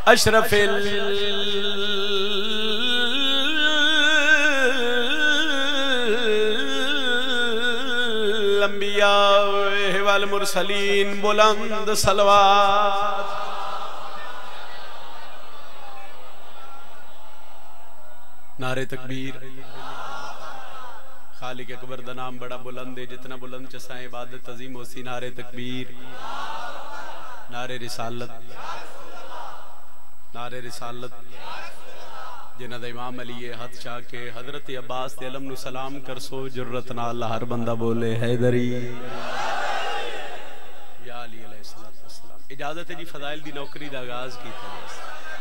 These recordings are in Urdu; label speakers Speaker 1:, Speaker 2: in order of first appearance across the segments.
Speaker 1: اشرف الانبیاء والمرسلین بلند صلوات. نعرہ تکبیر. خالق اکبر دا نام بڑا بلند ہے، جتنا بلند چسائیں عبادت عظیم ہو سی. نعرہ تکبیر، نعرہ رسالت، نعرہ رسالت. جنہ دا امام علی ہاتھ چاہ کے حضرت عباس دے علم نو سلام کر سو. جرت نال ہر بندہ بولے حیدری یا علی علیہ السلام. اجازت ہے جی فضائل دی نوکری دا آغاز کی طرح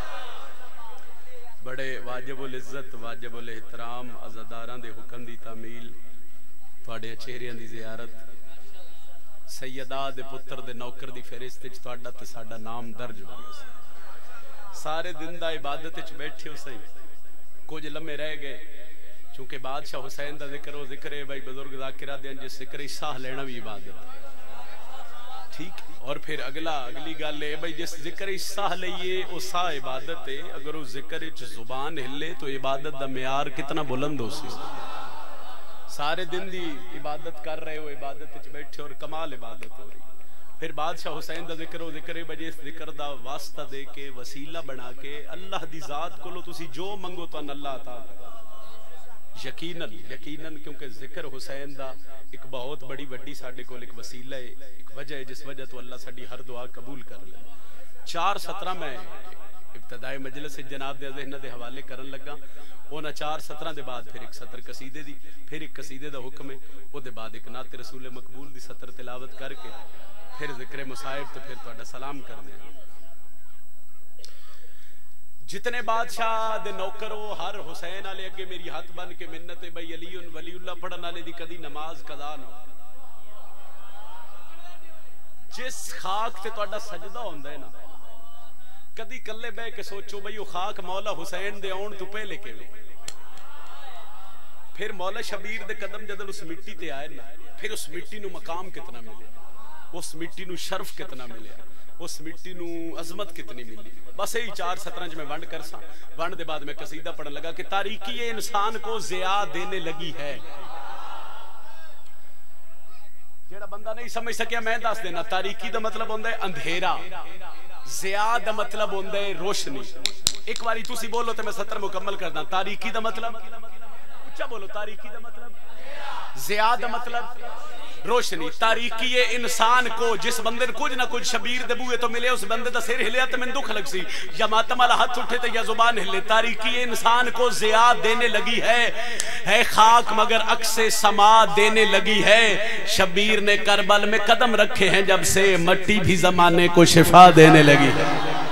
Speaker 1: بڑے واجب العزت واجب الاحترام عزاداراں دے حکم دی تعمیل تواڈے چہریاں دی زیارت سیدہ دے پتر دے نوکر دی فہرست وچ تواڈا تے ساڈا نام درج ہو گیا. سارے دن دا عبادت وچ بیٹھے ہو سہی، کچھ لمحے رہ گئے چونکہ بادشاہ حسین دا ذکر ہو ذکر ہے بھائی بزرگ ذاکرہ دے جس ذکر ساہ لینا بھی عبادت ٹھیک. اور پھر اگلی گل ہے بھائی جس ذکر ساہ لئیے او ساہ عبادت ہے. اگر وہ ذکر زبان ہلے تو عبادت دا معیار کتنا بلند ہو سی. سارے دن دی عبادت کر رہے ہو، عبادت وچ بیٹھے اور کمال عبادت ہو رہی. پھر بادشاہ حسین دا ذکر ہو ذکر ہے بھائی اس ذکر دا واسطہ دے کے وسیلہ بنا کے اللہ دی ذات کو لو تسی جو منگو تو اللہ عطا کرے. یقیناً کیونکہ ذکر حسین دا ایک بہت بڑی وڈی ساڈے کول ایک وسیلہ ہے، ایک وجہ ہے جس وجہ تو اللہ ساڈی ہر دعا قبول کر لے. 4:17 میں ابتدائی مجلس جناب دے ذہن دے حوالے کرن لگا. اونا 4:17 دے بعد پھر ایک سطر قصیدے دی، پھر ایک قصیدے دا حکم ہے، او دے بعد ایک نعت رسول مقبول دی سطر تلاوت کر کے پھر ذکر مصائب تو پھر تہاڈا سلام کرنے. جتنے بادشاہ دے نوکرو ہر حسین والے اگے میری ہاتھ بن کے منت ہے بھائی علی ولی اللہ پڑھن والے دی کدی نماز قضا نہ ہو. جس خاک تے تہاڈا سجدہ ہوندا ہے نا کدی کلے بہ کے سوچو بھائی وہ خاک مولا حسین دے آن تو پہلے کیویں. پھر مولا شبیر دے قدم جدل اس مٹی تے آئے نا پھر اس مٹی نو مقام کتنا ملے، اس مٹی نو شرف کتنا ملے، اس مٹی نو عظمت کتنی ملی. بس یہی 4:17 میں ونڈ کرسا. ونڈ دے بعد میں قصیدہ پڑھن لگا کہ تاریکی انسان کو ضیاء دینے لگی ہے. جیڑا بندہ نہیں سمجھ سکیا میں دس دینا. تاریکی دا مطلب ہوندا ہے اندھیرا، ضیاء دا مطلب ہوندا ہے روشنی. ایک باری تسی بولو تے میں سطر مکمل کردا. تاریکی دا مطلب اچھا بولو. تاریکی دا مطلب ضیاء دا مطلب روشنی. تاریکی انسان کو جس بندے نے کچھ نہ کچھ شبیر دے بوئے تو ملے اس بندے دا سر ہلیا تو میں دکھ لگ سی یا ماتم والا ہاتھ اٹھے تو یا زبان ہلے. تاریکی انسان کو ضیاء دینے لگی ہے خاک مگر عکس سما دینے لگی ہے. شبیر نے کربل میں قدم رکھے ہیں جب سے مٹی بھی زمانے کو شفا دینے لگی ہے.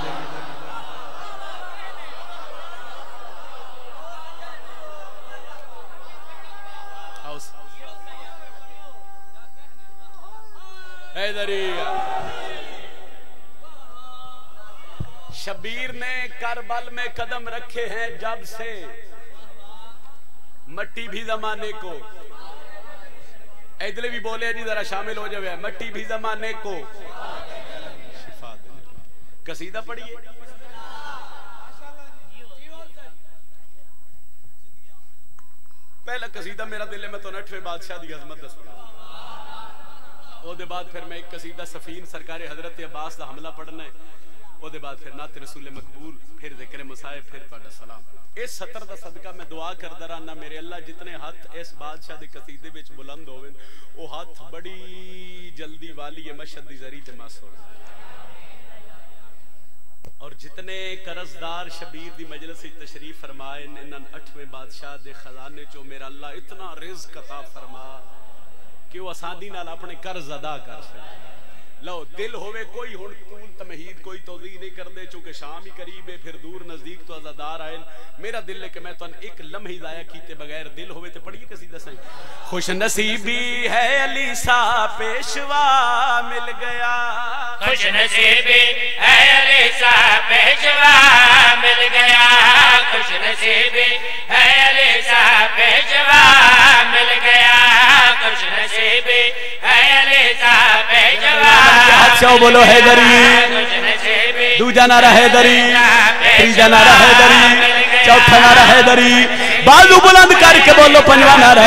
Speaker 1: شبیر نے کربل میں قدم رکھے ہیں جب سے مٹی بھی زمانے کو. ادھر بھی بولے جی ذرا شامل ہو جائے. مٹی بھی زمانے کو شفا دے. قصیدہ پڑھیے. پہلا قصیدہ میرا دل ہے میں تو 8ویں بادشاہ دی عظمت دسنا. او دے بعد پھر میں ایک قصیدہ سفین سرکار حضرت عباس دا حملہ پڑھنا ہے. او دے بعد پھر نعت رسول مقبول، پھر ذکر مصائب، پھر تہاڈا سلام. اس سطر دا صدقہ میں دعا کردا رہنا میرے اللہ جتنے ہاتھ اس بادشاہ دے قصیدے وچ بلند ہوون او ہاتھ بڑی جلدی والی مشہد دی ذریعے تے مس ہو. اور جتنے قرضدار شبیر دی مجلس تشریف فرمائے انہاں 8ویں بادشاہ دے خزانے چوں میرا اللہ اتنا رزق عطا فرما کہ وہ آسانی نال اپنے قرض ادا کر سکے. لو دل ہوئے کوئی ہن طول تمہید کوئی توضیح نہیں کر دے چونکہ شام ہی قریب ہے پھر دور نزدیک تو عزادار آئے. میرا دل ہے کہ میں تو ایک لمحی ضائع کیتے بغیر دل ہوئے تے پڑھیے قصیدہ صحیح. خوش نصیبی ہے علی سا پیشوا مل گیا.
Speaker 2: خوش نصیبی ہے علی سا پیشوا مل گیا. خوش نصیبی ہے علی سا پیشوا مل گیا. خوش نصیبی ہے علی سا پیشوا
Speaker 1: بولو حیدری دو جانا رہے دری تیجا نعرہ حیدری چوتھا نعرہ حیدری بازو بلند کر کے بولو پنجواں نعرہ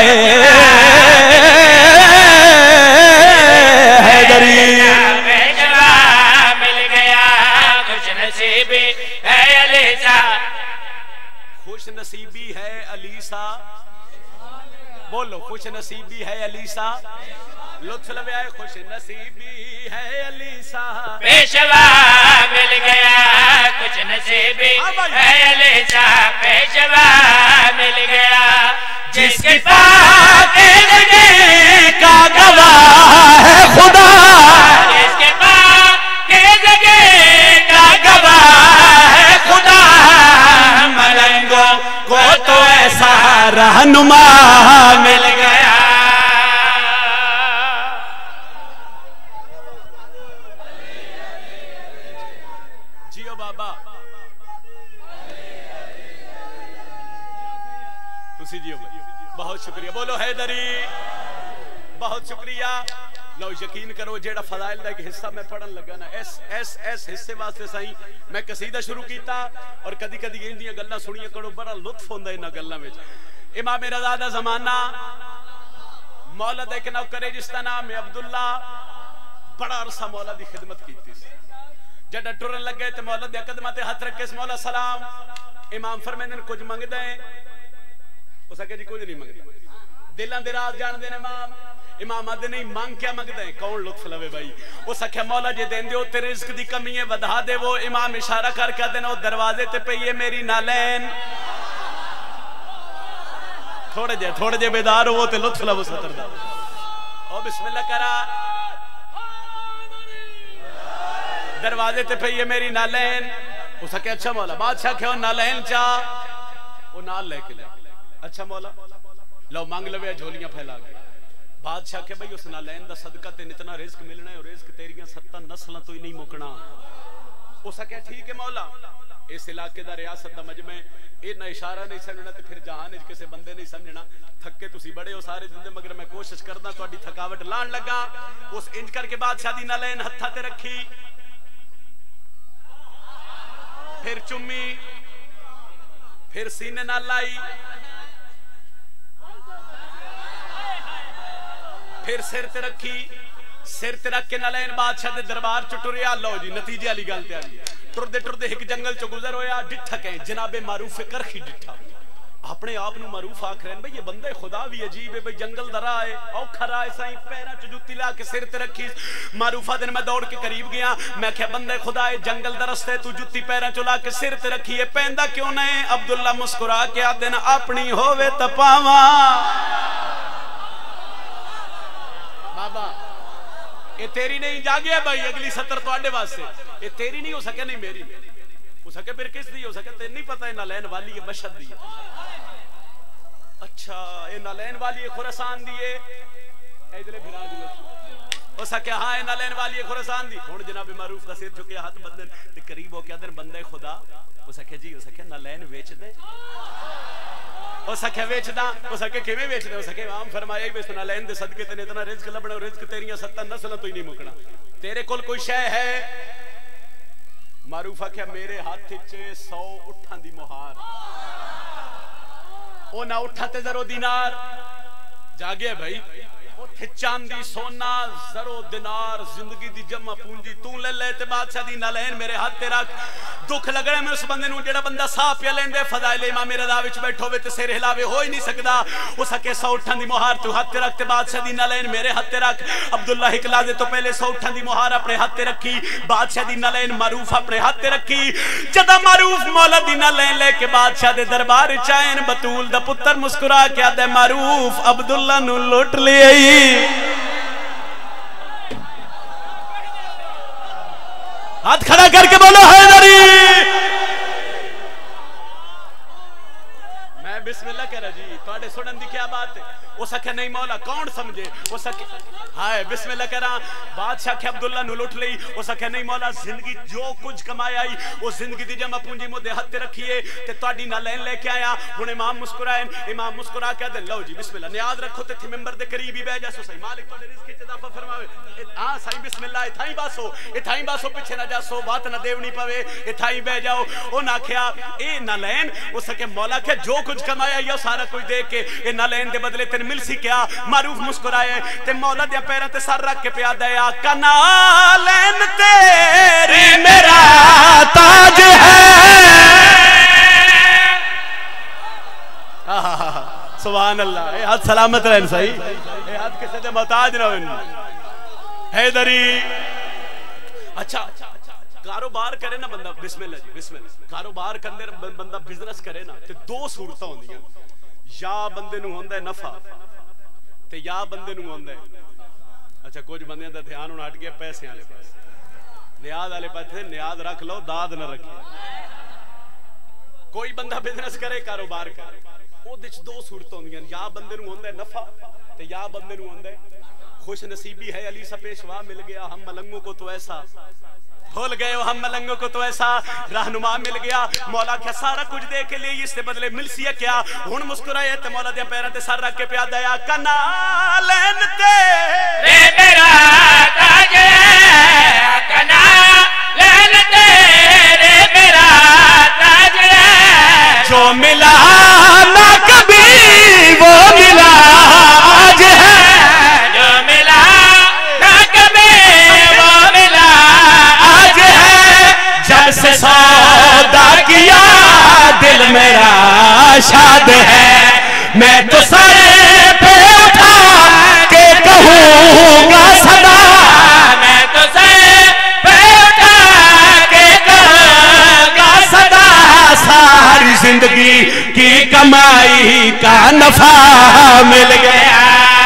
Speaker 1: حیدری
Speaker 2: پیشوا مل گیا خوش نصیبی ہے علیسا
Speaker 1: خوش نصیبی ہے علیسا بولو خوش نصیبی ہے علیسا لطف لوے آئے خوش نصیبی ہے علیسا
Speaker 2: پیشوا مل گیا کچھ نصیبی ہے علیسا پیشوا مل گیا جس کی پاکیزگی
Speaker 1: کا گواہ ہے خدا
Speaker 2: جس کے پاکیزگی کا گواہ ہے خدا
Speaker 1: ملنگوں کو تو ایسا رہنما مل گیا جیو بابا تسی جیو بہت شکریہ بولو حیدری بہت شکریہ لو یقین کرو جیڑا فضائل دا ایک حصہ میں پڑھن لگا نا ایس حصے واسطے سائیں میں قصیدہ شروع کیتا اور کدی کدی اندیاں گلاں سنیاں کرو بڑا لطف ہوندا انہاں گلاں وچ امام رضا دا زمانہ مولا دا ایک نوکر جس دا نام ہے عبداللہ بڑا عرصہ مولا دی خدمت کیتی سی جڑا ٹرن لگے تے مولا دے قدماں تے ہاتھ رکھے مولا سلام امام فرمیندے کچھ منگدا ہے اس کہ جی کچھ نہیں منگدا دلاں دے راز جان دے امام آدھے نہیں مانگ کیا مانگ دیں کون لطف لوے بھائی وہ سکھے مولا جے دین دے تے رزق دی کمی ہے ودھا دے وہ امام اشارہ کر کے دینا وہ دروازے تے پہ یہ میری نالین تھوڑے جے بیدار ہو تے لطف لوے سطر دا او بسم اللہ کرا دروازے تے پہ یہ میری نالین وہ سکھے اچھا مولا بادشاہ کہو نالین چاہ وہ نال لے کے لے اچھا مولا لو مانگ لوے جھولیاں پھیلا گئے بادشاہ کہ بھئی اس نالین دا صدقہ تے اتنا رزق ملنا ہے اور رزق تیریاں 70 نسلیں تو ہی نہیں مکنا اس کہ ٹھیک ہے مولا اس علاقے دا ریاست دا مجمع اینا اشارہ نہیں سمجھنا تے پھر جہان کسے بندے نہیں سمجھنا تھکے تسی بڑے ہو سارے دن مگر میں کوشش کرنا تو اڈی تھکاوٹ لان لگا اس انج کر کے بادشاہ دی نالین ہتھا تے رکھی پھر چمی پھر سینے نہ لائی پھر سر تے رکھی سر تے رکھ کے نالین بادشاہ دے دربار چٹوریا لو جی نتیجے والی گل تے آئی ٹردے ٹردے ایک جنگل چ گزر ہویا ڈٹھا کہیں جناب معروف کرخی ڈٹھا اپنے آپ نو معروف آکھ رہے ہیں بھئی یہ بندے خدا بھی عجیب ہے بھئی جنگل درا ہے اوکھا رائے سائیں پیرا چ جوتی لا کے سر تے رکھی معروفہ دن میں دوڑ کے قریب گیا میں کہا بندے خدا ہے جنگل درستے تو جوتی پیرا چلا کے سر تے رکھی ہے پیندہ کیوں نہیں عبداللہ مسکرا کے آدھن اپنی ہووے تپاواں بابا یہ تیری نہیں جاگیا بھائی اگلی سطر تو آڈے واسے یہ تیری نہیں ہو سکے نہیں میری ہو سکے پھر کس دی ہو سکے تیری نہیں پتا ہے نالین والی یہ مشہد دی اچھا یہ نالین والی یہ خورسان دی ہے ایدلے بھرا دی ہو سکے ہاں یہ نالین والی یہ خورسان دی کون جناب معروف کا سیر چکے ہاتھ بدن تے قریب ہو کے دن بندے خدا ہو سکے جی ہو سکے نالین ویچ دے ہو سکے ویچ دا ہو سکے کیویں ویچ دے ہو سکے امام فرمایا بے سنا لین دے صدقے تے اتنا رزق لبنا رزق تیریاں 70 نسل تو ہی نہیں مکنا تیرے کول کوئی شے ہے معروف آکھیا میرے ہاتھ وچ 100 اٹھاں دی مہار او نہ اٹھا تے زرو دینار جاگے بھائی چاندی سونا زرو دینار زندگی دی جمع پونجی تو لے لے تے بادشاہ دی نالین میرے ہاتھ تے رکھ دکھ لگنے میں اس بندے نو جڑا بندہ صاف پیا لیندے فضائل امام رضا وچ بیٹھو وے تے سر ہلاوے ہو ہی نہیں سکدا اس کے 100 اٹھاں دی مہار تو ہاتھ تے رکھ تے بادشاہ دی نالین میرے ہاتھ تے رکھ عبداللہ اکلازے تو پہلے 100 اٹھاں دی مہار اپنے ہاتھ تے رکھی بادشاہ دی نالین معروف اپنے ہاتھ تے رکھی جدا معروف مولا دی نالین لے کے بادشاہ دے دربار چائن بطول دا پتر مسکرا کے آدھے معروف عبداللہ نو لوٹ لے ہاتھ کھڑا کر کے بولو حیدری میں بسم اللہ کہہ رہا جی تو آڑے سنن دی کیا بات ہے وہ سکھے نہیں مولا کون سمجھے وہ سکھے ہائے بسم اللہ کرا بادشاہ کے عبداللہ نو لٹ لئی وہ سکھے نہیں مولا زندگی جو کچھ کمایا آئی وہ زندگی دی جمع پونجی مو دے ہاتھ رکھیے تے تواڈی نہ لین لے کے آیا ہن امام مسکرائے امام مسکرا کے دے لو جی بسم اللہ نیاز رکھو تے تھی ممبر دے قریب ہی بیٹھ جا سو صحیح مالک تواڈے رزق وچ اضافہ فرماوے ہاں صحیح بسم اللہ اتھائی باسو پیچھے نہ جاسو بات نہ دیونی پوے اتھائی بیٹھ جاؤ او نہ کھیا اے نہ لین وہ سکے مولا کے جو کچھ کمایا یا سارا کچھ دے کے اے نہ لین دے بدلے تن مل سی کیا معروف مسکرائے تے مولا دیا پیروں تے سر رکھ کے پیا دے آقا نہ لین تیری میرا تاج ہے سبحان اللہ اے ہاتھ سلامت رہن صحیح اے ہاتھ کسے دے محتاج نہ ہوئن حیدری اچھا کاروبار کرے نا بندہ بسم اللہ جی بسم اللہ کاروبار کرنے بندہ بزنس کرے نا تے دو صورتاں ہوندی ہیں یا بندے نو ہوندا ہے نفع تے یا بندے نو ہوندا ہے اچھا کچھ بندیاں دا دھیان ہن ہٹ گیا پیسے والے پاس نیاز والے پاس نیاز رکھ لو داد نہ رکھے کوئی بندہ بزنس کرے کاروبار کرے او وچ دو صورتاں ہوندیاں یا بندے نو ہوندا ہے نفع تے یا بندے نو ہوندا ہے خوش نصیبی ہے علی سا پیشوا مل گیا ہم ملنگوں کو تو ایسا بھول گئے ہم ملنگوں کو تو ایسا رہنما مل گیا مولا کیا سارا کچھ دے کے لیے اس سے بدلے مل سی ہے کیا ہن مسکرائے تے مولا دے پیراں تے سر رکھ کے پیا دیا کنا لین تیرے میرا تاج ہے
Speaker 2: کنا لین تیرے میرا تاج ہے
Speaker 1: جو ملا نہ کبھی وہ ملا آج ہے سے سودا کیا دل میرا شاد ہے میں تو سر پہ اٹھا کے کہوں گا صدا
Speaker 2: میں تو سر پہ اٹھا کے کہوں گا صدا
Speaker 1: ساری زندگی کی کمائی کا نفع مل گیا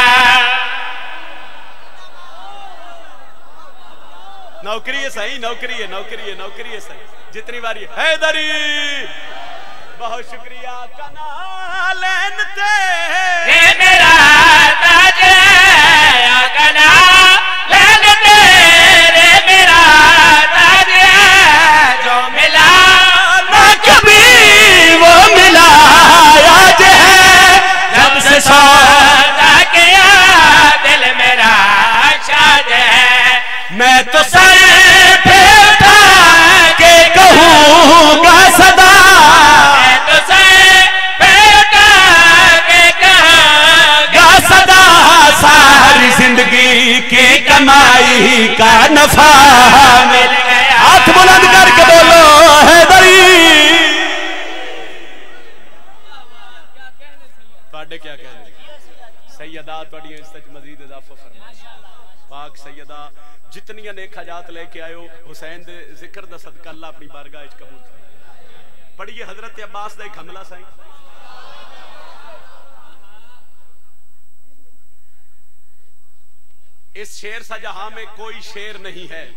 Speaker 1: نوکری ہے صحیح نوکری ہے صحیح جتنی باری حیدری بہت شکریہ کنا لین تیرے
Speaker 2: میرا تاج ہے کنا لین تیرے میرا تاج ہے جو ملا
Speaker 1: نہ کبھی وہ ملا آج ہے جب سے سودا
Speaker 2: کیا دل میرا شاد ہے
Speaker 1: میں تو سر پہ اٹھا کے کہوں گا صدا
Speaker 2: میں تو سر پہ اٹھا کے کہوں
Speaker 1: گا صدا ساری زندگی کی کمائی کا نفع
Speaker 2: مل گیا
Speaker 1: ہاتھ بلند کر کے بولو حیدری تواڈے کیا کہنے سیدہ تواڈیاں اس تک مزید اضافہ فرمائے پاک سیدہ جتنی نیک حاجات لے کے آئے ہو حسین دے ذکر دا صدقہ اللہ اپنی بارگاہ وچ قبول کرے پڑھیے حضرت عباس دا ایک حملہ سائیں اس شیر سا جہاں میں کوئی شیر نہیں ہے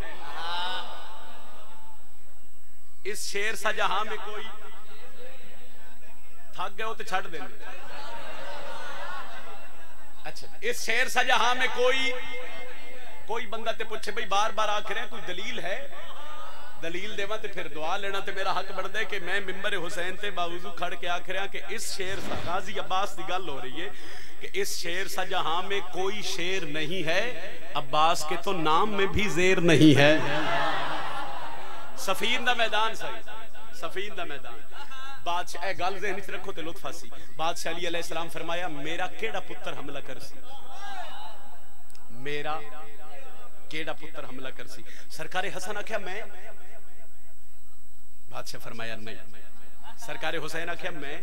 Speaker 1: اس شیر سا جہاں میں کوئی تھک گئے ہو تو چھڑ دیں اچھا اس شیر سا جہاں میں کوئی بندہ تے پوچھے بھئی بار بار آکھ رہے ہیں کوئی دلیل ہے دلیل دیوا تے پھر دعا لینا تے میرا حق بڑھ دے کہ میں ممبر حسین تے باوضو کھڑ کے آکھ رہے ہیں کہ اس شیر سا قاضی عباس دی گل ہو رہی ہے کہ اس شیر سا جہاں میں کوئی شیر نہیں ہے عباس کے تو نام میں بھی زیر نہیں ہے سفین دا میدان صحیح سفین دا میدان بادشاہ اے گل ذہن وچ رکھو تے لطف آسی بادشاہ علی علیہ السلام فرمایا میرا کیڑا پتر حملہ کر سی میرا کیڑا پتر حملہ کر سی سرکار حسن آکھیا میں بادشاہ فرمایا نہیں سرکار حسین آکھیا میں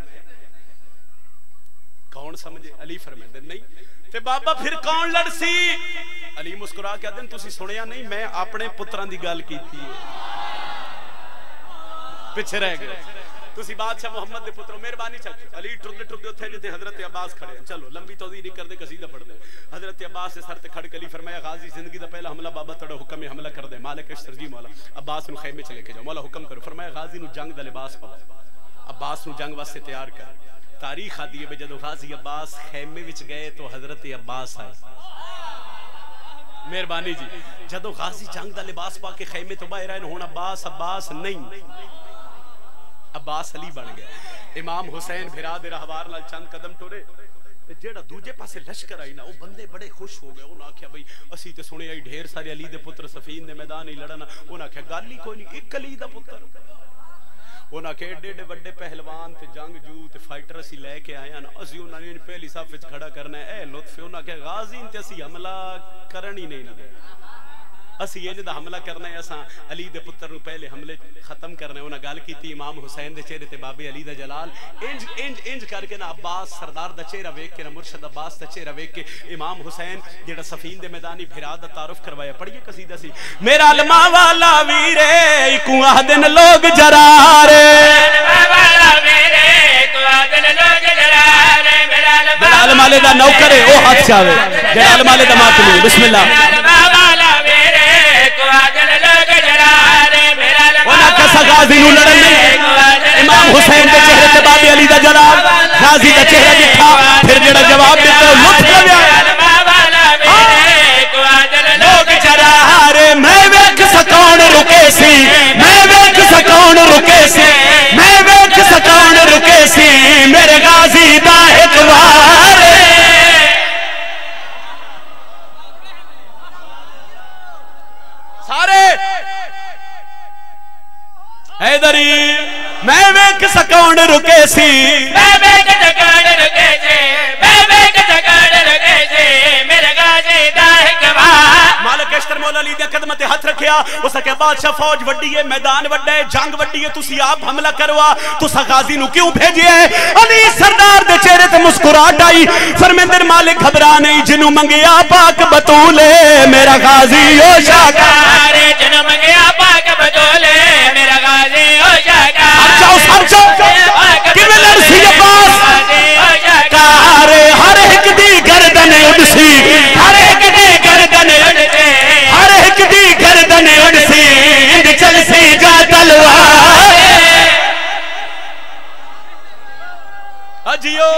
Speaker 1: کون سمجھے علی فرمائے نہیں تے بابا پھر کون لڑ سی علی مسکرا کے دن تسی سنیا نہیں میں اپنے پتران دی گل کیتی ہے پیچھے رہ گئے تسی بادشاہ محمد دے پتروں مہربانی چاہتے علی ٹردے اتھے جتے حضرت عباس کھڑے ہیں چلو لمبی توضیح نہیں کر دے قصیدہ پڑھ دے حضرت عباس سے سر تے کھڑ کے علی فرمایا غازی زندگی دا پہلا حملہ بابا تڑا حکم حملہ کر دے مالک اشتر جی مولا عباس نو خیمے چلے کے جاؤ مولا حکم کرو فرمایا غازی نو جنگ دا لباس پاؤ عباس نو جنگ واسطے تیار کر تاریخ آدھی ہے جدو غازی عباس خیمے وچ گئے تو حضرت عباس آئے. مہربانی جی. جدو غازی جنگ دا لباس پا کے خیمے تو باہر آئے ہون عباس نہیں عباس علی بن گیا. امام حسین بھرا دے رہوار نال چند قدم ٹورے جیڑا دوجے پاسے لشکر آئی نا وہ بندے بڑے خوش ہو گئے. انہاں آکھیا بھئی اسی تے سنے آئی ڈھیر سارے علی دے پتر صفین دے میدان ہی لڑنا. انہاں آکھیا گل ہی کوئی نہیں ایک علی دا پتر. انہاں کہ ایڈے ایڈے وڈے پہلوان تے جنگ جو تے فائٹر اسی لے کے آئے نا اسی انہاں نے پہلی صف وچ کھڑا کرنا ہے. اے لطف انہاں کہ غازی تے اسی حملہ کرن ہی نہیں نہ دے. اسی یہ جدا حملہ کرنا ہے اساں علی دے پتر نو پہلے حملے ختم کرنا ہے. انہاں گل کیتی امام حسین دے چہرے تے بابے علی دا جلال انج کر کے نا عباس سردار دا چہرہ ویکھ کے نا مرشد عباس دا چہرہ ویکھ کے امام حسین جڑا صفین دے میدانی بھرا دا تعارف کروایا. پڑھیے قصیدہ سی. میرا علماء والا ویرے اکو آدن لوگ جرارے والا ویرے اکو آدن لوگ جرارے. میرا علماء دا نوکر ہے او ہاتھ چاوے جڑا علماء دا ماتمی. بسم اللہ. غازی نو لڑن نہیں. امام حسین دے چہرے تے بابے علی دا جلال غازی دا چہرہ دکھا پھر جڑا جواب دیتا لطف لگیا. لوگ چرارے میں ویکھ سکون رکے سی میں ویکھ سکون رکے سی میں ویکھ سکون رکے سی میرے غازی دا ایک وار. سارے حیدری میں ویکھ سکون رکے سی میں ویکھ سکون رکے سی میں ویکھ سکون رکے سی میرے غازی دا ایک وار. مالک اشتر مولا علی دے قدمہ تے ہاتھ رکھیا. اس کہ بادشاہ فوج وڈی ہے میدان وڈا ہے جنگ وڈی ہے تسی آپ حملہ کروا تسا غازی نو کیوں بھیجیا ہے. علی سردار دے چہرے تے مسکراہٹ آئی. فرمیندر مالک گھبرا نہیں جنوں منگیا پاک بطولے میرا غازی او شاکار جنوں منگیا پاک بطولے میرا غازی او شاکار. ہر چاو کہ میں لرسی عباس کارے ہر ایک دی گردن اڑسی ہر ایک دی گردن اڑسی ہر ایک دی گردن اڑسی اند چل سی جا تلوار. اجیو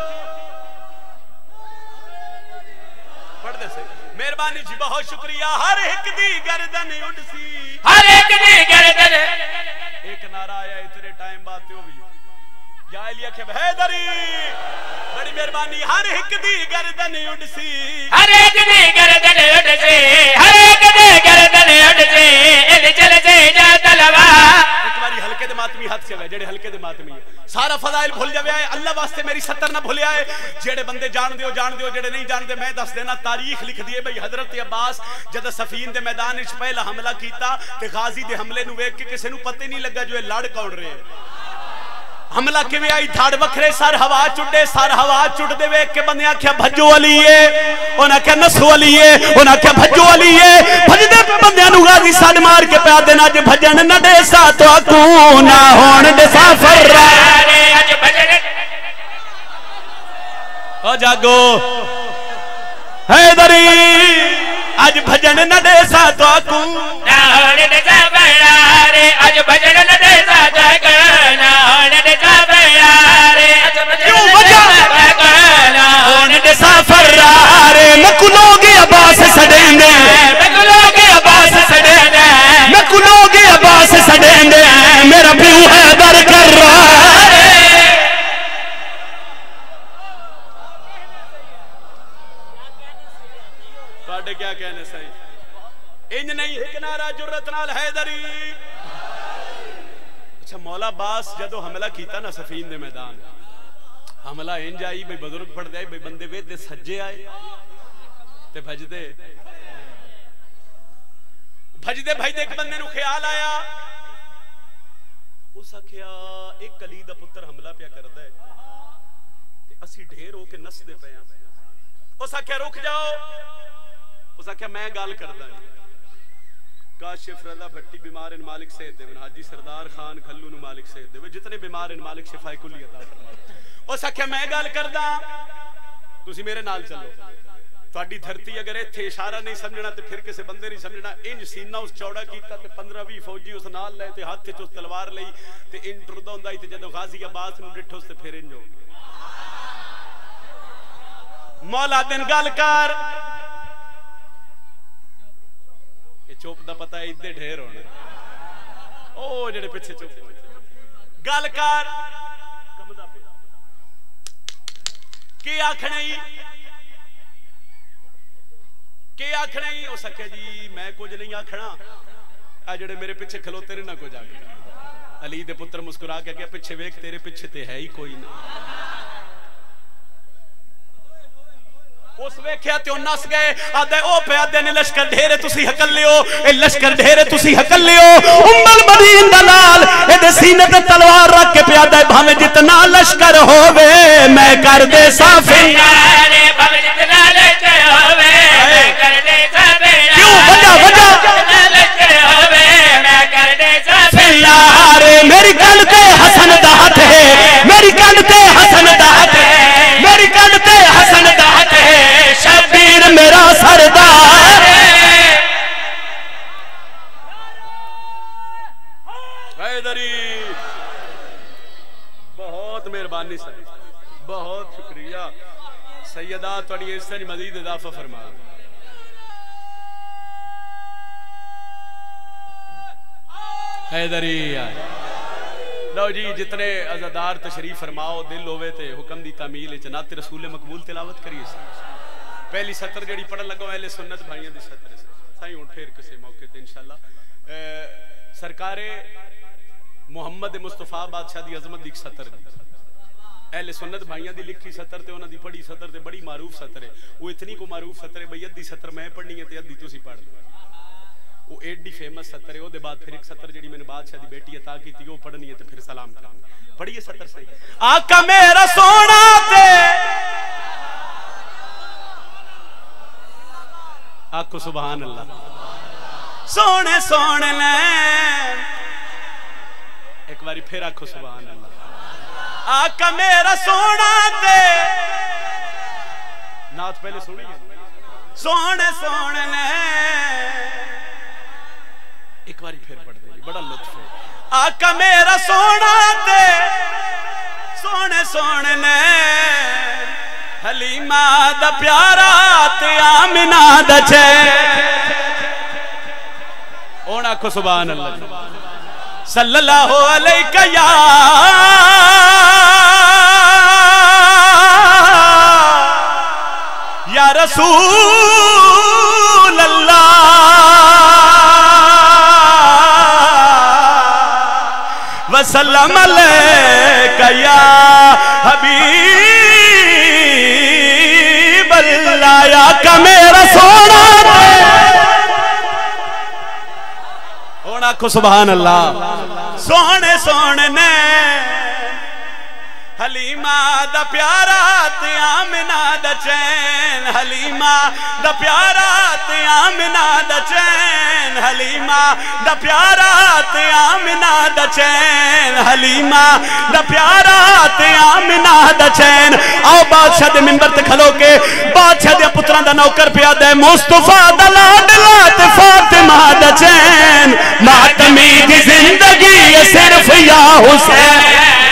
Speaker 1: پڑھ دے سے. مہربانی جی بہت شکریہ. ہر ایک دی گردن اڑسی ہر ایک دی گردن. ایک نعرہ آیا اتنے ٹائم بات ہو بھی یا علیہ کہ حیدری بڑی مہربانی. ہر ایک دی گردن اڑسی ہر ایک دی گردن اڑسی ہر ایک دی گردن اڑسی اند چل سی جا تلوار. ایک باری ہلکے دے ماتمی ہاتھ سے ہوئے جڑے ہلکے دے ماتمی سارا فضائل بھول جاوے آئے. اللہ واسطے میری ستر نہ بھولے آئے. جڑے بندے جان دیو جڑے نہیں جان دے میں دس دینا تاریخ لکھ دیئے بھئی حضرت عباس جدہ صفین دے میدان اچھ پہلا حملہ کیتا تے غازی دے حملے نو ویک کے کسے نو پتے نہیں لگا جو ہے لڑ کون رہے ہیں. حملہ کے بھی آئی دھاڑ وکھرے سار ہوا چڑے سار ہوا چڑ دے ویک کے بندیاں کیا بھجو علیے انہاں کیا نسو علیے انہاں کیا بھجو علیے. بھج دے بندیاں نو غازی ساڑ مار کے پیا دینا جو بھجن نہ دے سا تو اکو نہ ہون دے سا فرارے. او جاگو حیدری آج بھجن نہ دے سا تو اکو نہ ہون دے سا فرارے. آج بھجن نہ دے سا تو اکو نہ ہون دے سا فرارے. کیوں وجہ نہ ہون دے سا فرارے. نکو لوگ عباس سڑیں دے نکو لوگ عباس سڑیں دے نکو لوگ عباس سڑیں دے میرا بھی حیدر کر رہا ہے. کیا کہنے صحیح انج نہیں ایک نعرہ جرت نال حیدری. اچھا مولا عباس جدو حملہ کیتا نا صفین دے میدان حملہ انج آئی بھئی بزرگ پڑھ دے بھئی بندے وید دے سجے آئے تے بھج دے بھائی دے ایک بندے نو خیال آیا اس آکھیا ایک علی دا پتر حملہ پیا کر دے تے اسی ڈھیر ہو کے نس دے پیا. اس آکھیا رک جاؤ. اس آکھیا میں گال کردہ ہے کاشف رضا بھٹی بیمار ان مالک سید دے حاجی سردار خان کھلو نو مالک سید دے جتنے بیمار ان مالک شفائی کلی عطا فرمائے. اس آکھیا میں گال کردہ تسی میرے نال چلو. تھوڑی دھرتی اگر ایتھے اشارہ نہیں سمجھنا تے پھر کسے بندے نہیں سمجھنا. انج سینہ اس چوڑا کیتا تے 15-20 فوجی اس نال لے تے ہاتھ چ تلوار لئی تے انج ٹردا ہوندا تے جدوں غازی عباس نوں ڈٹھو تے پھر انج ہو مولا دن گل کر یہ چوپ دا پتہ ہے ادھے ڈھیر ہونا او جڑے پیچھے چوپ گل کر کمدا پیا کی آکھنے کہ آکھنا ہی ہو سکے جی میں کچھ نہیں آکھنا آ جڑے میرے پیچھے کھلوتے رہنا کچھ آکھنا. علی دے پتر مسکرا کے کہ پیچھے ویکھ تیرے پیچھے تے ہے ہی کوئی نہ. اس ویکھیا تے نس گئے آدھے او پہ آدھے نے لشکر ڈھیرے تسی حکل لیو اے لشکر ڈھیرے تسی حکل لیو. ام المدین دا نال اے دے سینے تے تلوار رکھ کے پیا دے بھاویں جتنا لشکر ہووے میں کر دے صافی بھاویں جتنا لشکر ہووے میں کر دے صافی کیوں وجہ میں کر دے صافی یار میری کن تے حسن دا ہاتھ ہے میری کن تے حسن دا ہاتھ ہے میری کن تے حسن دا ہاتھ ہے شبیر میرا سردار حیدری. بہت مہربانی سر بہت شکریہ سیدہ تھوڑی اس سے مزید اضافہ فرما. حیدری لو جی جتنے عزادار تشریف فرماؤ دل ہوئے تے حکم دی تعمیل جنات رسول مقبول تلاوت کریے. پہلی سطر جڑی پڑھن لگا اہل سنت بھائیاں دی سطر سائیں ہن پھر کسے موقع تے انشاءاللہ سرکار محمد مصطفیٰ بادشاہ دی عظمت دی سطر اہل سنت بھائیاں دی لکھی سطر تے انہاں دی پڑھی سطر تے بڑی معروف سطر ہے. وہ اتنی کو معروف سطر ہے بھئی ادھی سطر میں پڑھنی ہے تے ادھی تسی پڑھ لو. وہ ایڈی فیمس سطر ہے. او دے بعد پھر ایک سطر جڑی میں نے بادشاہ دی بیٹی عطا کی تھی وہ پڑھنی ہے تے پھر سلام کرنا. پڑھیے سطر صحیح. آقا میرا سونا تے آکو سبحان اللہ سونے سونے لین ایک باری پھر آکو سبحان اللہ. آقا میرا سونا تے نعت پہلے سنی سونے سونے لین ایک باری پھر پڑھ دیں بڑا لطف ہے. آقا میرا سونا تے سونے سونے لین حلیمہ دا پیارا تے آمنہ دا چین اونا کو سبحان اللہ صلی اللہ علیہ یا یا رسول اللہ وسلم علیہ یا حبیب اللہ یا کا میرا سونا اونا کو سبحان اللہ سونے سونے نے حلیمہ دا پیارا تے آمنہ دا چین حلیمہ دا پیارا تے آمنہ دا چین حلیمہ دا پیارا تے آمنہ دا چین حلیمہ دا پیارا تے آمنہ دا چین. آؤ بادشاہ دے منبر تے کھلو کے بادشاہ دے پتران دا نوکر پیا دے مصطفیٰ دا لاڈلا تے فاطمہ دا چین ماتمی دی زندگی صرف یا حسین.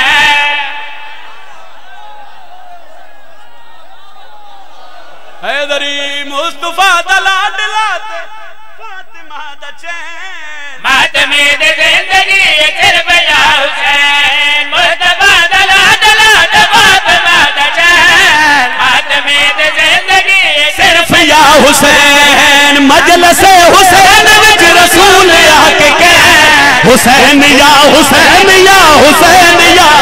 Speaker 1: حیدری مصطفیٰ دا لاڈلا تے فاطمہ دا چین
Speaker 2: ماتمی دی زندگی صرف یا حسین مصطفیٰ دا لاڈلا تے فاطمہ دا چین ماتمی دی زندگی
Speaker 1: صرف یا حسین مجلس حسین وچ رسول آکے کہ حسین یا حسین یا حسین یا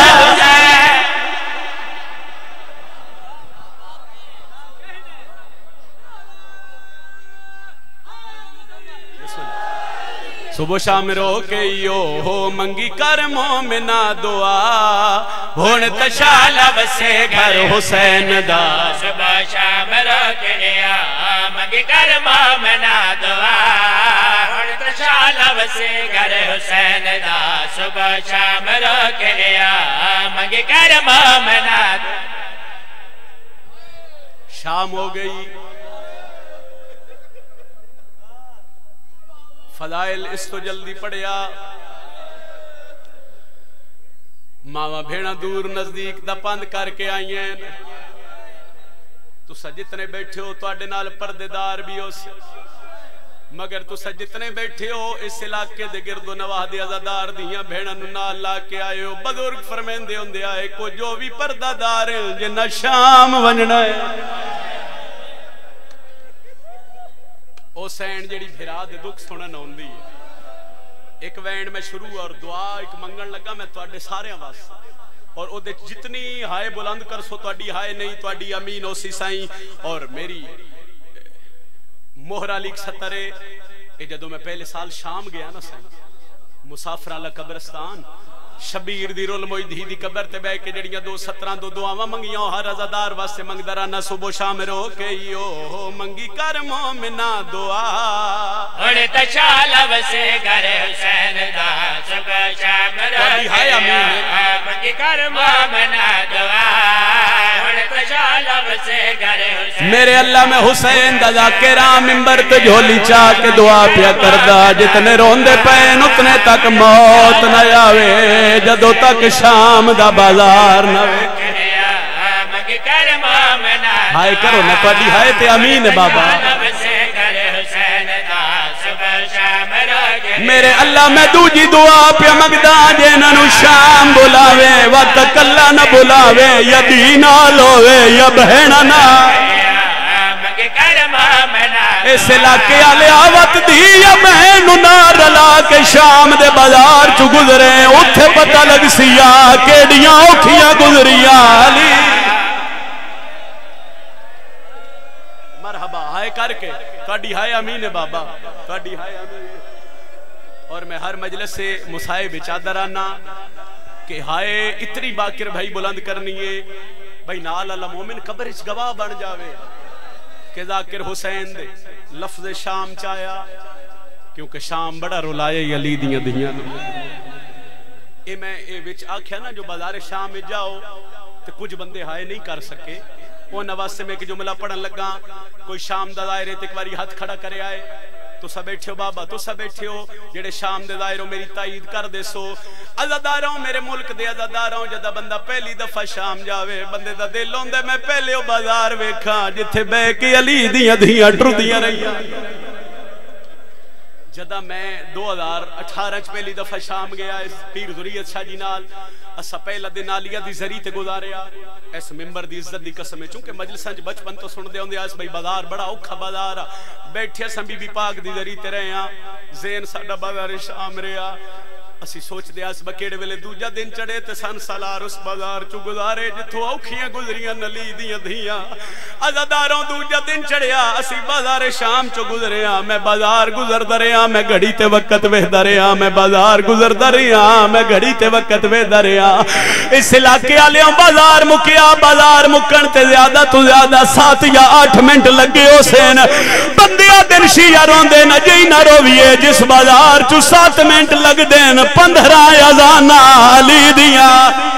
Speaker 1: صبح شام رو کے یو ہو منگی کر مومنہ دعا ہون تشالہ بسے گھر حسین دا
Speaker 2: صبح شام رو کے لیا منگی کر مومنہ دعا ہون تشالہ بسے گھر حسین دا صبح شام رو کے لیا منگی کر مومنہ دعا.
Speaker 1: شام ہو گئی فضائل اس تو جلدی پڑھیا ماوا بھیڑا دور نزدیک دا پند کر کے آئی ہیں تسا جتنے بیٹھے ہو تو نال پردے دار بھی ہو سے مگر تسا جتنے بیٹھے ہو اس علاقے دے گرد و نواح دے عزادار دیاں بھیڑا نال لا کے آئے ہو بزرگ فرمیندے ہوندے آئے کو جو بھی پردہ دار ہیں جنہ شام ونجنا ہے او سین جڑی بھرا دے دکھ سنن ہوندی ہے ایک وینڈ میں شروع اور دعا ایک منگن لگا میں تواڈے سارے آواز اور او دے جتنی ہائے بلند کر سو تواڈی ہائے نہیں تواڈی امین او سی سائیں اور میری مہرہ لیک سترے کہ جدو میں پہلے سال شام گیا نا سائیں مسافر اللہ قبرستان شبیر دی رول موئی دی قبر تے بے کے جڑیاں 217 دو دعاواں منگیاں ہر عزادار واسطے منگدرانا صبح شام رو کے یو منگی کر مومنا دعا
Speaker 2: اڑ تشالہ وسے گر حسین دا صبح شام رو کے یو منگی کر مومنا دعا اڑ تشالہ وسے گر حسین
Speaker 1: میرے اللہ میں حسین دا ذاکرہ ممبر تے جھولی چاہ کے دعا پیا کردہ جتنے روندے پین اتنے تک موت نہ آوے جدو تک شام دا بازار نہ ہائے کرو نہ تواڈی ہائے تے امین بابا میرے اللہ میں دوجی دعا پہ مگدہ جنہاں نو شام بلاوے وقت اللہ نہ بلاوے یا دینا لوے یا بہنا نہ اس علاقے آلے آوت دی یا بہنو نہ رلا کے شام دے بازار چو گزرے اتھے پتہ لگ سیا کیڑیاں اوکھیاں گزریاں علی مرحبا ہائے کر کے تواڈی ہائے امین بابا تواڈی ہائے امین اور میں ہر مجلس سے مصائب چادرانا کہ ہائے اتنی باکر بھائی بلند کرنی ہے بھائی نال اللہ مومن قبر اس گواہ بن جاوے کہ ذاکر حسین دے لفظ شام چایا کیونکہ شام بڑا رولائے علی دیاں دیاں اے میں اے وچ آکھیا نا جو بازار شام میں جاؤ تو کچھ بندے ہائے نہیں کر سکے وہ نواسے میں کہ جملہ پڑھن لگا کوئی شام دا دائرے تک واری ہاتھ کھڑا کرے آئے تو سب بیٹھے ہو بابا تو سب بیٹھے ہو جڑے شام دے دائروں میری تائید کر دے سو عزاداراں میرے ملک دے عزاداراں جدا بندہ پہلی دفعہ شام جاوے بندے دا دل ہوندے میں پہلے او بازار ویکھاں جتھے بہ کے علی دیاں دیاں ٹردیاں رہیاں جدا میں 2018 چ پہلی دفعہ شام گیا اس پیر ذریت شاہ جی نال اسا پہلا دن عالیہ دی زری تے گزاریا اس ممبر دی عزت دی قسم ہے چونکہ مجلساں وچ بچپن تو سن دے ہوندے اس بھائی بازار بڑا اوکھا بازار بیٹھے سن بی بی پاک دی زری تے رہے ہاں زین ساڈا بازار شام رہیا اسی سوچ دے اس بکیڑے ویلے دوجا دن چڑھے تے سن سالار اس بازار چو گزارے جتھوں اوکھیاں گزریاں نلی دیاں دھیاں عزاداراں دوجا دن چڑھیا اسی بازار شام چو گزریا میں بازار گزردا رہیا میں گھڑی تے وقت وہدا رہیا میں بازار گزردا رہیا میں گھڑی تے وقت وہدا رہیا اس علاقے والیاں بازار مکیا بازار مکن تے زیادہ تو زیادہ 7 یا 8 منٹ لگے حسین بندیاں دن شیعہ روندے نہ جی نہ رویے جس بازار چو 7 منٹ لگ دین 15 اذان علی دیاں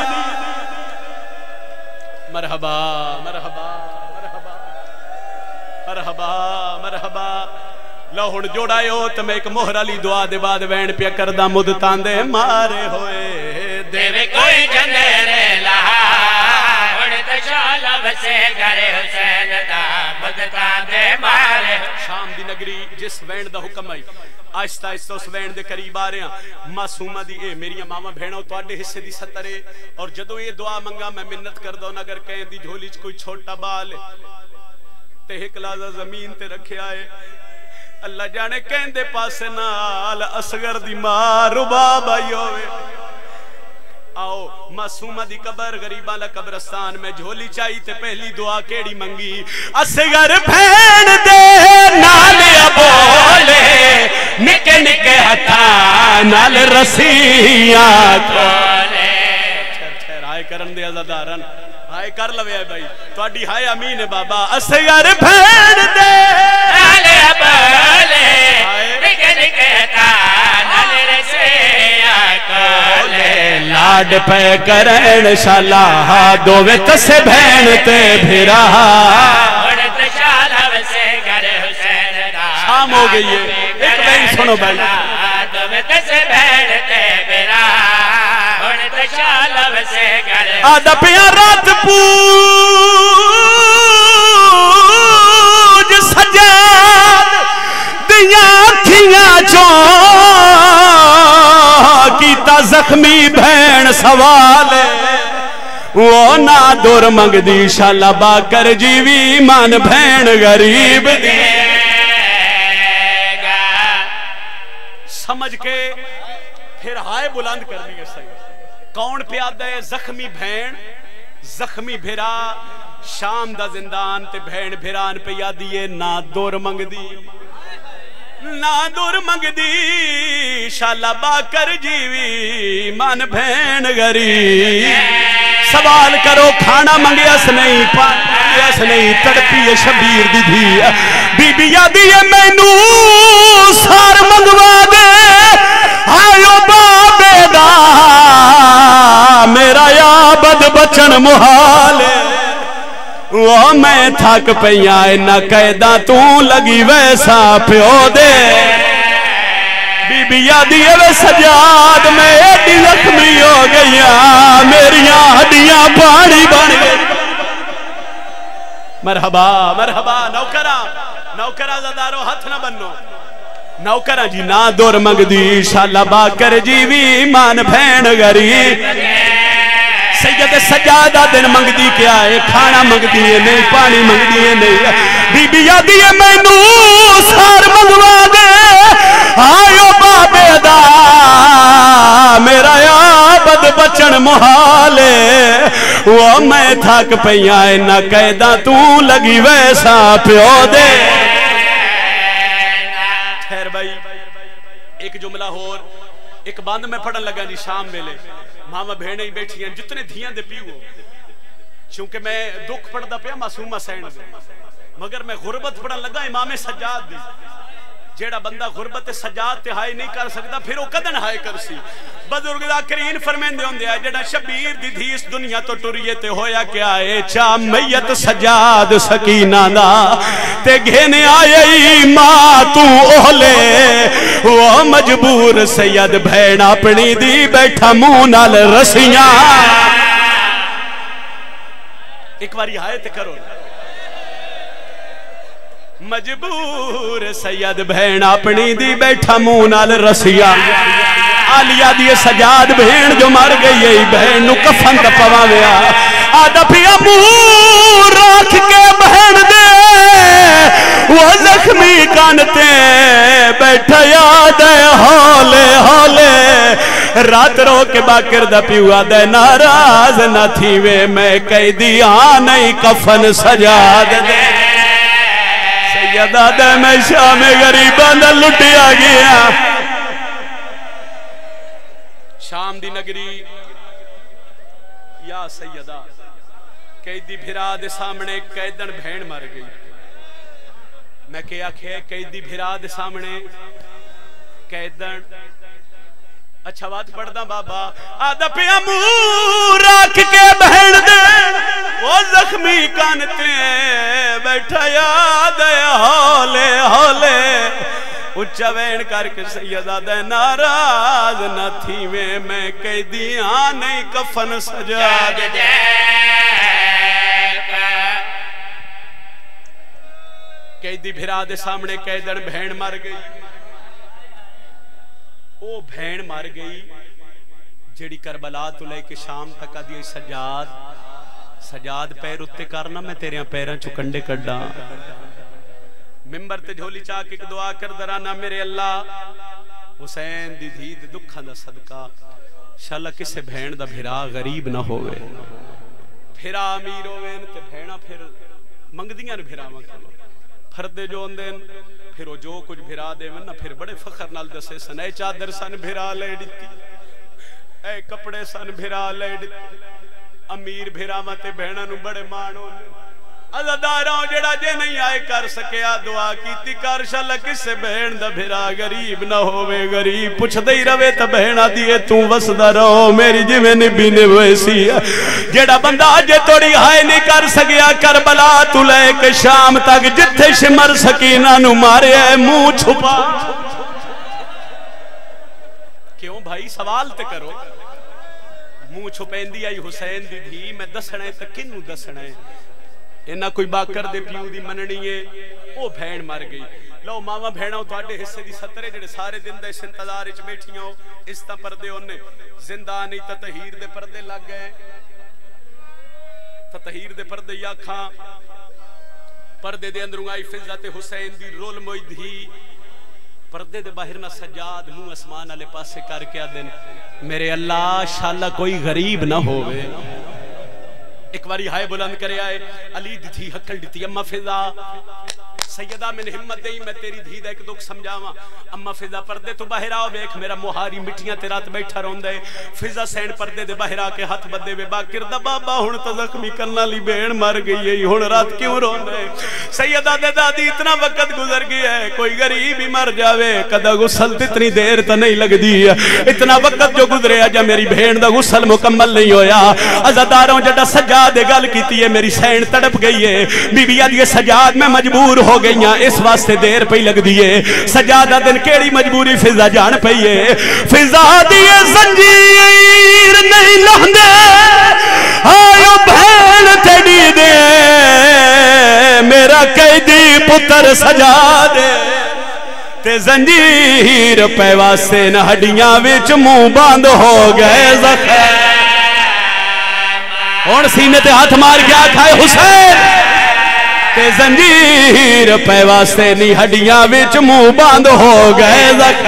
Speaker 1: مرحبا مرحبا مرحبا مرحبا مرحبا لوہن جوڑائے ہو تو میں ایک مہر علی دعا دے بعد وین پیا کردہ مدتان دے مارے ہوئے
Speaker 2: دیوے کوئی جنرے لہا اڑ تشالہ بسے گھر حسین دا مدتان دے مارے
Speaker 1: شام دی نگری جس وین دا حکم آئی آہستہ آہستہ اس وین دے قریب آ رہے ہیں معصومہ دی اے میری ماما بہنوں تو آڈے حصے دی سترے اور جدو یہ دعا منگا میں منت کر دو اگر کہیں دی جھولی چ کوئی چھوٹا بال تے ایک لازہ زمین تے رکھے آئے اللہ جانے کہیں دے پاسے نال اصغر دی ماں رباب آئی ہوئے آؤ معصومہ دی قبر غریبہ قبرستان میں جھولی چاہی تے پہلی دعا کیڑی منگی اصغر بھین دے نالیا بولے نکے نکے ہتھا نال رسیاں کھولے چھر آئے کرن دے عزادارن آئے کر لوے آئے بھائی تو اڈی ہائے امین بابا اصغر بھین دے نالیا بولے نکے نکے ہتھا نال رسیاں کھولے لاڈ پہ کرن شالا دووے تسے بھین تے بھیرا
Speaker 2: اڑ تشالہ بسے گھر حسین دا
Speaker 1: شام ہو گئی ہے ایک نہیں سنو بھائی آدھا پیا رات پوج سجاد دیاں تھیاں چون کیتا زخمی بھین سوال وہ نا دور منگ دی شالا با کر جیوی مان بھین غریب دی سمجھ کے پھر ہائے بلند کرنی ہے صحیح کون پیادہ ہے زخمی بھین زخمی بھیرا شام دا زندان تے بھین بھیران پہ یادیے نا دور منگ دی نا دور منگ دی شالا با کر جیوی مان بھین غریب سوال کرو کھانا منگیس نہیں پانی منگیس نہیں تڑپی شبیر دی دھی بی بی یادی مینو سار منگوا دے آئیو بابے دا میرا یابد بچن محالے وہ میں تھاک پہیائے نہ قیدہ تو لگی ویسا پیو دے بی بی یادی وے سجاد میں ایڈی زخمی ہو گیا میریاں ہڈیاں پانی بن گئی مرحبا مرحبا نوکرہ زدارو ہاتھ نہ بنو نوکرہ جی نا دور منگ دی شالا با کر جیوی مان بھین غریب سید سجادہ دن منگ دی کیا ہے کھانا منگ دیئے نہیں پانی منگ دیئے نہیں بی بی یادی مینو سار منگوا دے آئیو بابے دا میرا یابد بچن محالے وہ میں تھاک پہیائے نہ قیدہ تو لگی ویسا پیو دے خیر بھائی ایک جملہ ہور ایک باندھ میں پڑھن لگا جی شام میلے ماما بھیڑیں ہی بیٹھی ہیں جتنے دھیاں دے پیو چونکہ میں دکھ پڑھدا پیا معصومہ سین دے مگر میں غربت پڑھن لگا امام سجاد دی جیڑا بندہ غربت سجاد تے ہائے نہیں کر سکتا پھر وہ کدن ہائے کر سی بزرگ ذاکرین فرمیندے ہوندے آئے جیڑا شبیر دی دھی اس دنیا تو ٹریے تے ہویا کیا ہے چا میت سجاد سکینہ دا تے گھینے آئے ماں تو اہلے وہ مجبور سید بھیڑ اپنی دی بیٹھا مونال رسیاں ایک باری ہائے تے کرو مجبور سید بھین اپنی دی بیٹھا مونال رسیا آلیا دی سجاد بھین جو مر گئی ہے بہن نو کفن دا پواویا آدھا پیا مور رکھ کے بہن دے وہ زخمی کانتے بیٹھا یاد ہے ہولے ہولے رات رو کے باکر دا پیوا دے ناراض نہ تھی وے میں قیدی نہیں کفن سجاد دے سیدہ دے میں شام غریباں دا لٹیا گیا شام دی نگری یا سیدہ قیدی بھرا دے سامنے قیدن بھین مار گئی میں کیا کھے قیدی بھرا دے سامنے قیدن اچھا بات پڑھدا بابا آدھا پیا مور رکھ کے بہن دے وہ زخمی کانتے بیٹھا یاد ہے ہولے ہولے اچھا وین کر کے سیدہ دے ناراض نہ تھی میں قیدیاں نہیں کفن سجاد دے قیدی بھرا دے سامنے قیدن بہن مار گئی او بھین مار گئی جیڑی کربلا تو لے کے شام تک آدھی سجاد پیر اتے کرنا میں تیرے پیران چکنڈے کڑا ممبر تے جھولی چاک ایک دعا کر درانا میرے اللہ حسین دی دھید دکھا دا صدقہ شاءاللہ کسے بھین دا بھرا غریب نہ ہوئے بھرا امیر ہوئے تے بھینا پھر منگ دیاں نے بھرا مکھلو پھردے جو اندین پھر وہ جو کچھ بھرا دے ورنہ پھر بڑے فخر نال دسے سن اے چادر سن بھرا لے ڈتی اے کپڑے سن بھرا لے ڈتی امیر بھرا ماتے بہنہ نو بڑے مانو عزداراں جڑا جے نہیں آئے کر سکیا دعا کیتی کر شاءاللہ کسے بہن دا بھرا غریب نہ ہوئے غریب پوچھ دئی روے تا بہنہ دیئے تو وسدہ رہو میری جی میں نبی نے ویسی جڑا بندہ جے توڑی ہائے نہیں کر سکیا کربلا تو لے کے شام تک جتھے شمر سکینہ نو مارے ہے منہ چھپا بھائی سوال تے کرو منہ چھپیندی آئی حسین دی دھی میں دسنا ہے تو کنوں دسنا ہے اینا کوئی باکر دے پیو دی مننی ہے او بھین مر گئی لو ماما بھیناؤ تو آڈے حصے دی سترے جڑے سارے دن دے اس انتظار اچ بیٹھیاں ہو اس تا پردے ہونے زندانی تطہیر دے پردے لگ گئے تطہیر دے پردے یا کھاں پردے دے اندروں آئی فضت حسین دی رول موئی دھی پردے دے باہر نہ سجاد منہ اسمان علی پاسے کر کے آدن میرے اللہ شاءاللہ کوئی غریب نہ ہوئے ایک باری ہائے بلند کرے آئے علی دی تھی حقل دیتی اما فضا سیدہ میں نے ہمت دئی میں تیری دھی دا ایک دکھ سمجھاواں اما فضا پردے تو باہر آؤ بیک میرا مہاری مٹیاں تے رات بیٹھا رون دے فضا سین پردے دے باہر آ کے ہاتھ بدے وے باکر دا بابا ہن تا زخمی کرنا لی بہن مر گئی ہے ہن رات کیوں رون دے سیدہ دے دادی اتنا وقت گزر گیا ہے کوئی غریب ہی مر جاوے کدا غسل اتنی دیر تا نہیں لگ دی اتنا وقت جو گزرے جا میری بہن دا غسل مکمل نہیں ہویا عزاداروں جڑا سجاد گل کیتی ہے میری سین تڑپ گئی ہے بی بی آدھی سجاد میں مجبور ہو گئیاں اس واسطے دیر پہ لگ دیئے سجادہ دن کیڑی مجبوری فضا جان پئیے فضا دیئے زنجیر نہیں لہندے آئیو بھین تیڑی دے میرا قیدی پتر سجادے تے زنجیر پہ واسطے نہ ہڈیاں وچ منہ باندھ ہو گئے زخم اور سینے تے ہاتھ مار گیا کھائے حسین تے زنجیر پہ واسطے نہیں ہڈیاں وچ منہ باندھ ہو گئے زخم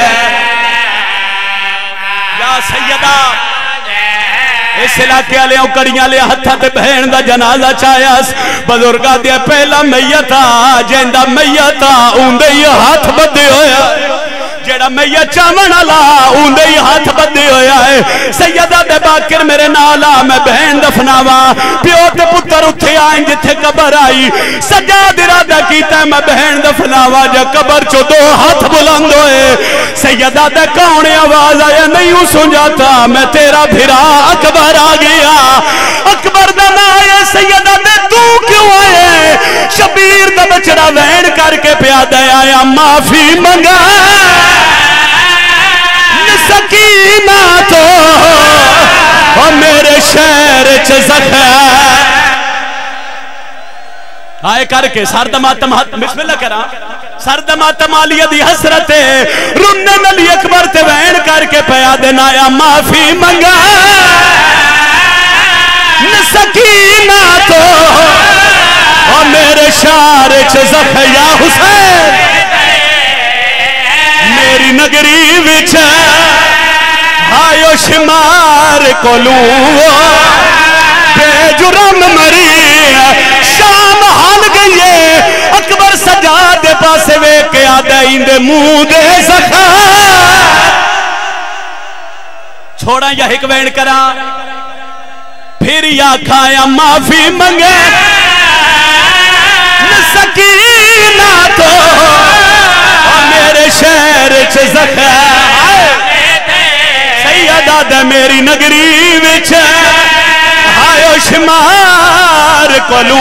Speaker 1: یا سیدہ اس علاقے والے کڑیاں لے ہتھاں تے بہن دا جنازہ چاہیاس بزرگاں دے پہلا میتا جیندا میتا اوندے ہی ہاتھ بدے ہویا جیڑا میت چاون والا اوندے ہی ہاتھ بدے ہویا ہے سیدہ دے باکر میرے نالا میں بہن دفناواں پیو تے پتر اٹھے آئیں جتھے قبر آئی سجاد ارادہ کیتا ہے میں بہن دفناواں جا قبر چو دو ہاتھ بلند ہوئے سیدہ دے کون آواز آیا نہیں سن جاتا میں تیرا بھرا اکبر آ گیا اکبر دا نا آیا سیدہ دے تو کیوں آئے شبیر دا بچڑا وین کر کے پیادہ آیا معافی منگا سکینہ تو اور میرے شہر چزخ آئے کر کے سردماتم بسم اللہ کرا سردماتم آلیہ دی حسرت رنن علی اکبر تے وین کر کے پیادن آیا معافی منگا سکینہ تو اور میرے شہر چزخ یا حسین میری نگری وچ آئیو شمار کولو بے جرم مری شام حال گئیے اکبر سجاد دے پاسے وے کے آدھائیں دے منہ دے زخا چھوڑا یا ایک وین کرا پھر یا کھایا معافی منگے سکینہ تو میرے شہر چزخ سیدہ دے میری نگری وچ آئیو شمار کولو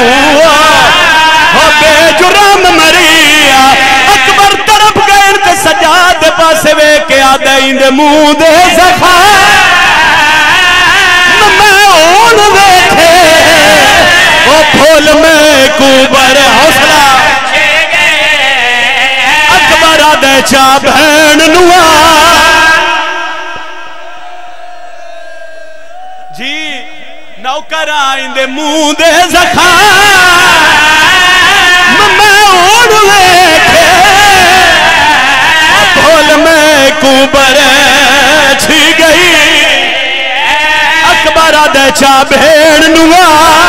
Speaker 1: بے جرم مری اکبر طرف گئن تے سجاد پاسے وے کے آدھائیں دے منہ دے زخا میں اون ویکھے وہ پھول میں کوبر حوصلہ دے چا بہن نوا جی نوکر آئیں دے منہ دے زخا میں اوڑ ویکھے بھول میں کوبر چھی گئی اکبر دے چا بہن نوا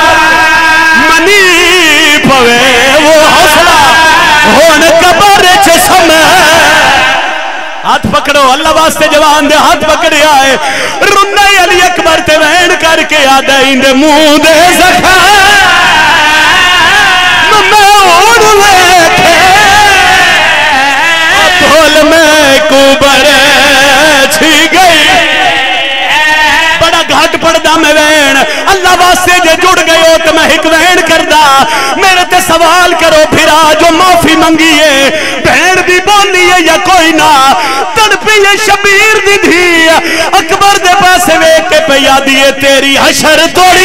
Speaker 1: منی پوے وہ حوصلہ ہون قبر چ سمے ہاتھ پکڑو اللہ واسطے جوان دے ہاتھ پکڑے آئے رنائی علی اکبر تے وین کر کے آدھائیں دے منہ دے زخا میں اوڑ ویکھے بھول میں کوبر چھی گئی بڑا گھاٹ پڑدا میں وین اللہ اللہ واسطے جے جڑ گئے ہو تو میں ایک وین کردا میرے تے سوال کرو پھرا جو معافی منگی ہے بہن دی بولی ہے یا کوئی نہ تڑپی ہے شبیر دی دھی اکبر دے پاسے ویکھ کے پہ یادی ہے تیری حشر توڑی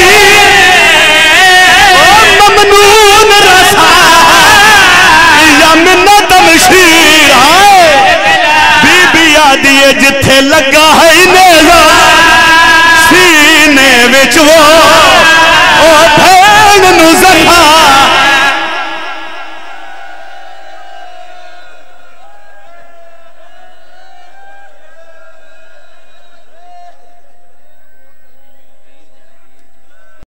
Speaker 1: ممنون رسا یا منت مشیر بی بی یادی ہے جتھے لگا ہے نیزا سینے وچ وہ بھین نو زخم